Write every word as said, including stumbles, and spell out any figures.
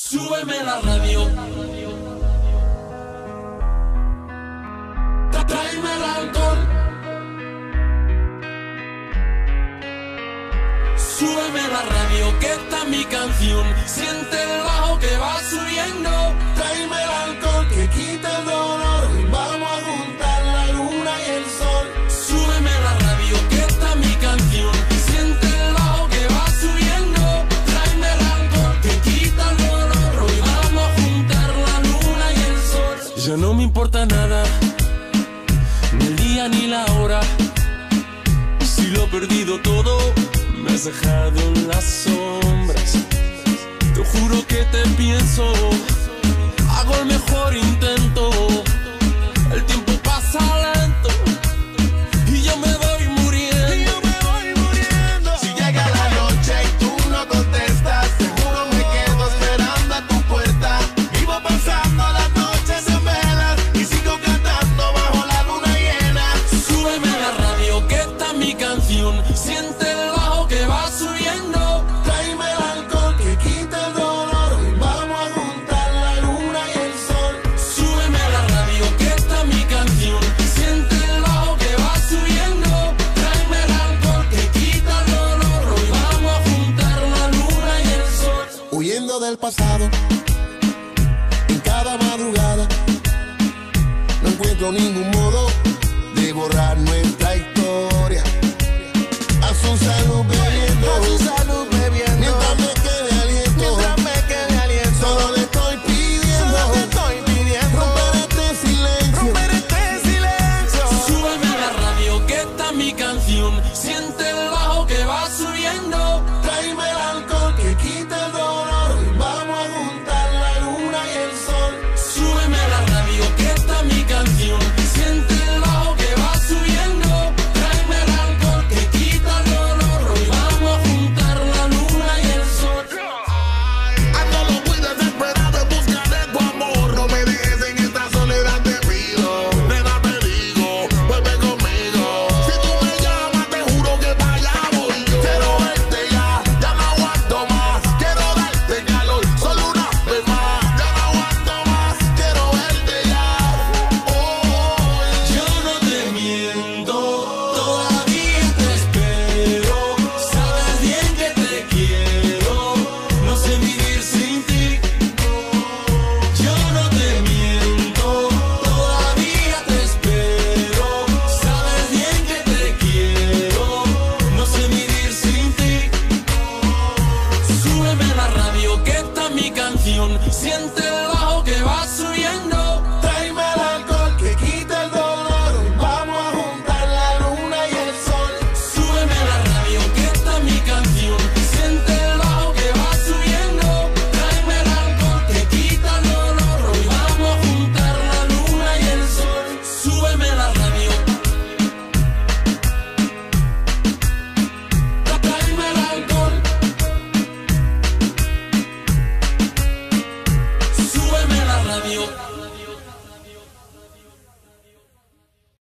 Súbeme la radio. Tráeme el alcohol. Súbeme la radio, que esta es mi canción. Siente el bajo que va subiendo. Tráeme el alcohol que quita el dolor. Vamos a juntar la luna y el sol. Súbeme la radio, que esta es mi canción. Siente el bajo que va subiendo. Tráeme el alcohol que quita el dolor. Hoy vamos a juntar la luna y el sol. Ya no me importa nada, ni el día ni la hora. Si lo he perdido todo, me has dejado en las sombras. Te juro que te pienso, hago el mejor intento. El tiempo pasa lento y yo me voy muriendo. Y yo me voy muriendo. Si llega la noche y tú no contestas, seguro me quedo esperando a tu puerta. Vivo pasando las noches en velas y sigo cantando bajo la luna llena. Súbeme la radio, que esta es mi canción. Siente el bajo que va subiendo. Tráeme el alcohol que quita el dolor. Vamos a juntar la luna y el sol. Súbeme la radio, que esta es mi canción. Siente el bajo que va subiendo. Tráeme el alcohol que quita el dolor. Hoy vamos a juntar la luna y el sol. Huyendo del pasado, en cada madrugada, no encuentro ningún modo de borrar nuestra historia. A su salud bebiendo, a su salud bebiendo, mientras me quede aliento, mientras me quede aliento. Solo le estoy pidiendo, solo te estoy pidiendo, romper este silencio, romper este silencio. Súbeme la radio, que esta es mi canción. Siente el bajo que va subiendo. Tráeme el alcohol que quita el dolor. Vamos a juntar la luna y el sol. Súbeme la radio, que esta es mi canción. Siente el bajo que va subiendo. Tráeme el alcohol que quita el dolor. Hoy vamos a juntar la luna y el sol. Ando lo muy desesperado en busca de tu amor. No me dejes en esta soledad, te pido. Nena, te digo, vuelve conmigo. Si tú me llamas, te juro que para allá voy yo. Quiero verte ya, ya no aguanto más. Quiero darte calor, solo una vez más. Ya no aguanto más, quiero verte ya. Oh, Yo no te miento, todavía te espero. Sabes bien que te quiero, no sé vivir sin ti. Yo no te miento, todavía te espero. Sabes bien que te quiero, no sé vivir sin ti. Súbeme la radio, que esta es mi canción. Siente el bajo